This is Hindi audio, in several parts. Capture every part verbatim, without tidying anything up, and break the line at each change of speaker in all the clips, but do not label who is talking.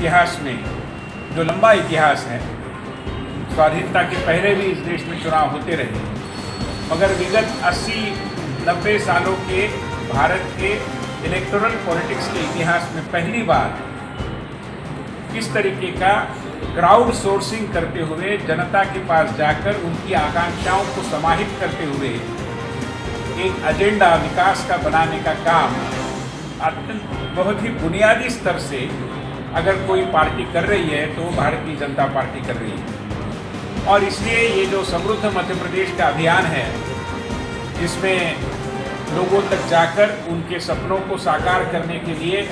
इतिहास में, जो लंबा इतिहास है, स्वाधीनता के पहले भी इस देश में चुनाव होते रहे, मगर विगत अस्सी नब्बे सालों के भारत के इलेक्टोरल पॉलिटिक्स के इतिहास में पहली बार किस तरीके का क्राउड सोर्सिंग करते हुए जनता के पास जाकर उनकी आकांक्षाओं को समाहित करते हुए एक एजेंडा विकास का बनाने का काम अत्यंत बहुत ही बुनियादी स्तर से अगर कोई पार्टी कर रही है तो भारतीय जनता पार्टी कर रही है। और इसलिए ये जो समृद्ध मध्य प्रदेश का अभियान है, जिसमें लोगों तक जाकर उनके सपनों को साकार करने के लिए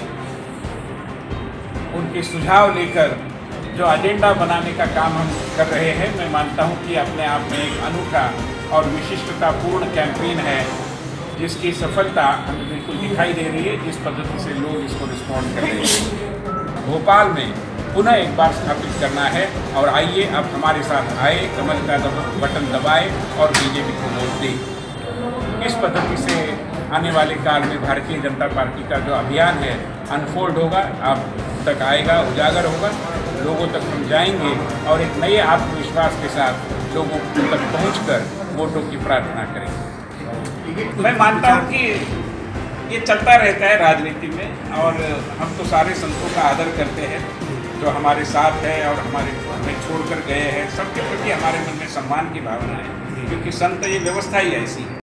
उनके सुझाव लेकर जो एजेंडा बनाने का काम हम कर रहे हैं, मैं मानता हूं कि अपने आप में एक अनूठा और विशिष्टतापूर्ण कैंपेन है, जिसकी सफलता हमें बिल्कुल दिखाई दे रही है, जिस पद्धति से लोग इसको रिस्पॉन्ड कर रहे हैं। भोपाल में पुनः एक बार स्थापित करना है और आइए अब हमारे साथ आए, कमल का बटन दबाए और बीजेपी को वोट दें। इस पद्धति से आने वाले काल में भारतीय जनता पार्टी का जो अभियान है अनफोल्ड होगा, आप तक आएगा, उजागर होगा, लोगों तक हम जाएंगे और एक नए आत्मविश्वास के साथ लोगों तक पहुंचकर वोटों की प्रार्थना करेंगे। मैं मानता हूं कि ये चलता रहता है राजनीति में, और हम तो सारे संतों का आदर करते हैं जो हमारे साथ है और हमारे हमें छोड़कर गए हैं। सबके प्रति हमारे मन में सम्मान की भावना है, क्योंकि संत ये व्यवस्था ही ऐसी है।